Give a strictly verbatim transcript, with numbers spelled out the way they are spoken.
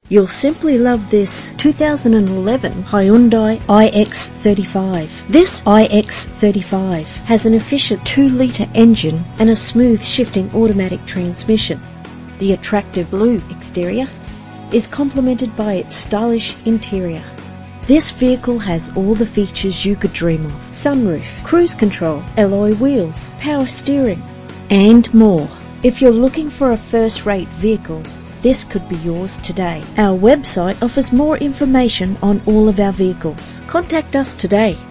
You'll simply love this two thousand eleven Hyundai i X thirty-five. This i X thirty-five has an efficient two litre engine and a smooth shifting automatic transmission. The attractive blue exterior is complemented by its stylish interior. This vehicle has all the features you could dream of: sunroof, cruise control, alloy wheels, power steering, and more. If you're looking for a first-rate vehicle, this could be yours today. Our website offers more information on all of our vehicles. Contact us today.